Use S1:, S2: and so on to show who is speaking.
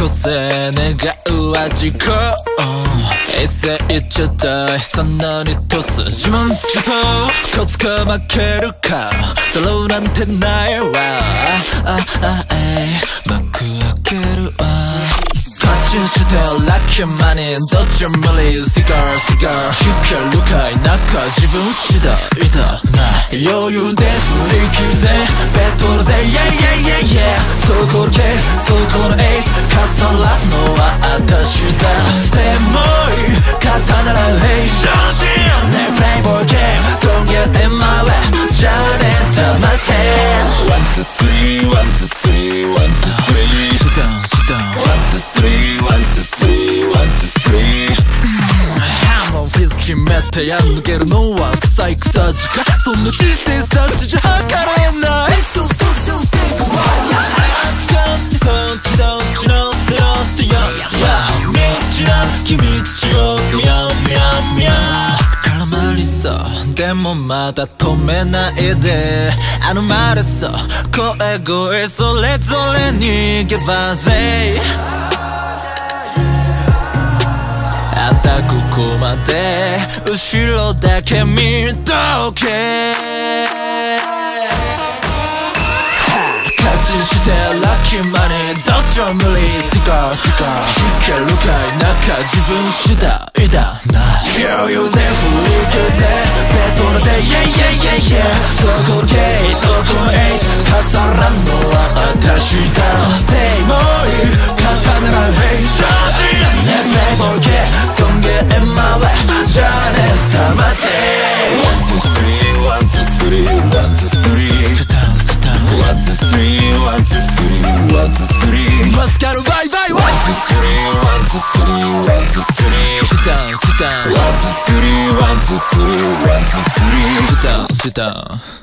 S1: せ願うは事故一斉一体そんなにトス自慢中と勝つか負けるかドローなんてないわ幕開けるわ勝ちしてラッキーマニーどっちも無理シガーシガー引けるかいなんか自分次第だな余裕で振り切ってベッドで Yeah そこだけそこのエース重なるのは私だでもいい肩なら平常心ねプレイボーイゲーム Don't get in my way じゃあね黙って One, two, three, one, two, three, one, two, three Sit down, sit down One, two, three, one, two, three, one, two, three ハモンフィズ決めてやん抜けるのは最草時間そんな小さい差しじゃ測れないそっちのせいかわいどっちの手の手よ道なき道をやみやみや絡まりそうでもまだ止めないであのまれそう声声それぞれに Give us a あんたここまで後ろだけ見とけ勝ちしてラッキーマネーどっちも無理シガーシガー引けるかいなんか自分次第だな余裕で振り切ってベッドで Yeah そこだけそこのエース重なるのは私だ Stay もういい肩なら平常心ねプレイボーイゲー Don't get in my way じゃあね黙って One, two, three, one, two, three, one, two, three Sit down, sit down One, two, three, one, two, three, one, two, three マスカルバイバイ One, two, three, one, two, three, one, two, three Sit down, sit down One, two, three, one, two, three, one, two, three Sit down, sit down